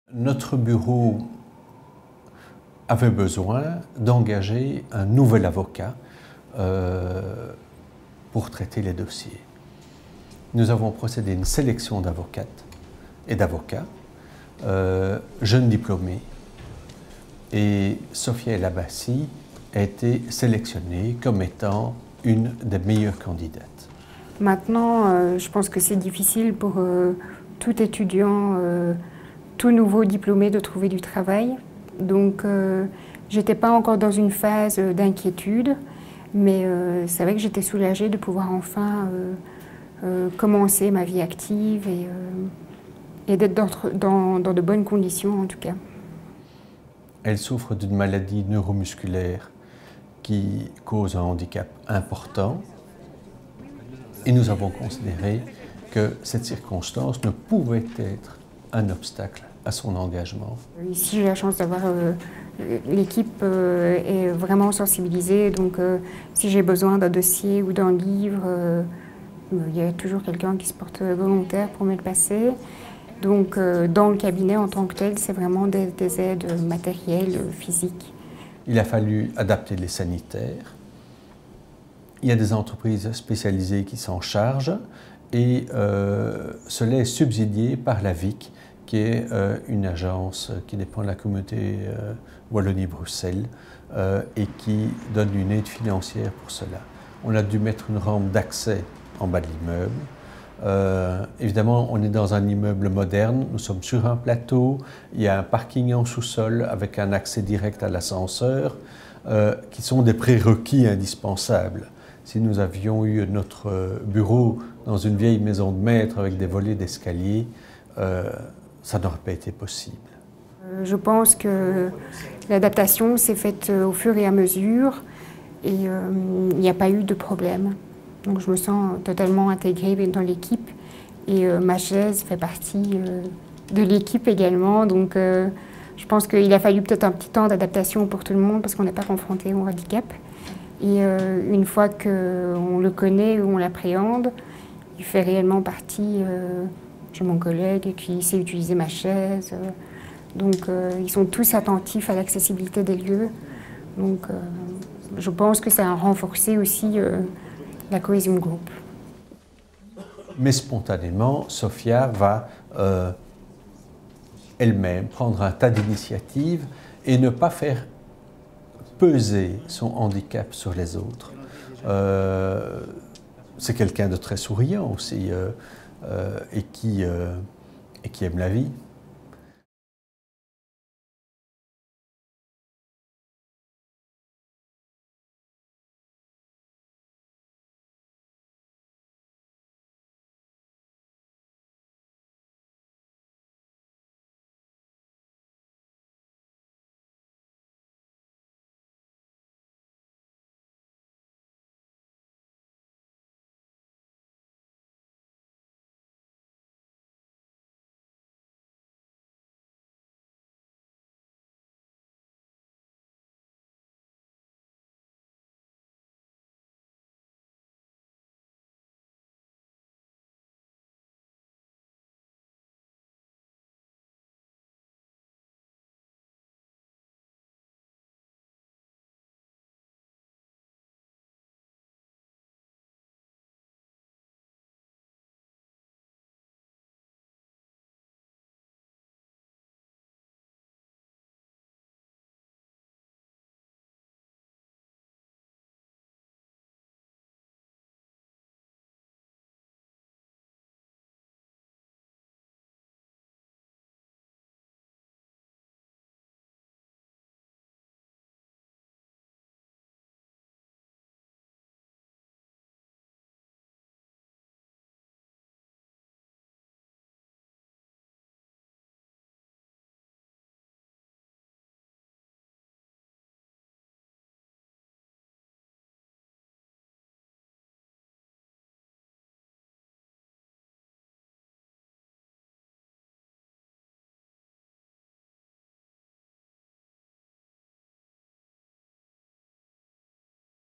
Notre bureau avait besoin d'engager un nouvel avocat pour traiter les dossiers. Nous avons procédé à une sélection d'avocates et d'avocats, jeunes diplômés, et Sophia El Abbassi a été sélectionnée comme étant une des meilleures candidates. Maintenant, je pense que c'est difficile pour tout étudiant, tout nouveau diplômé de trouver du travail. Donc, j'étais pas encore dans une phase d'inquiétude, mais c'est vrai que j'étais soulagée de pouvoir enfin commencer ma vie active et d'être dans de bonnes conditions en tout cas. Elle souffre d'une maladie neuromusculaire qui cause un handicap important et nous avons considéré que cette circonstance ne pouvait être un obstacle à son engagement. Ici, j'ai la chance d'avoir l'équipe est vraiment sensibilisée, donc si j'ai besoin d'un dossier ou d'un livre, il y a toujours quelqu'un qui se porte volontaire pour me le passer. Donc dans le cabinet en tant que tel, c'est vraiment des aides matérielles, physiques. Il a fallu adapter les sanitaires. Il y a des entreprises spécialisées qui s'en chargent et cela est subsidié par la VIC, qui est une agence qui dépend de la communauté Wallonie-Bruxelles et qui donne une aide financière pour cela. On a dû mettre une rampe d'accès en bas de l'immeuble. Évidemment, on est dans un immeuble moderne, nous sommes sur un plateau, il y a un parking en sous-sol avec un accès direct à l'ascenseur, qui sont des prérequis indispensables. Si nous avions eu notre bureau dans une vieille maison de maître avec des volets d'escalier, ça n'aurait pas été possible. Je pense que l'adaptation s'est faite au fur et à mesure et il n'y a pas eu de problème. Donc je me sens totalement intégrée dans l'équipe et ma chaise fait partie de l'équipe également. Donc je pense qu'il a fallu peut-être un petit temps d'adaptation pour tout le monde parce qu'on n'est pas confronté au handicap. Et une fois qu'on le connaît ou on l'appréhende, il fait réellement partie. J'ai mon collègue qui sait utiliser ma chaise. Donc ils sont tous attentifs à l'accessibilité des lieux. Donc je pense que ça a renforcé aussi la cohésion de groupe. Mais spontanément, Sophia va elle-même prendre un tas d'initiatives et ne pas faire peser son handicap sur les autres. C'est quelqu'un de très souriant aussi et qui aime la vie.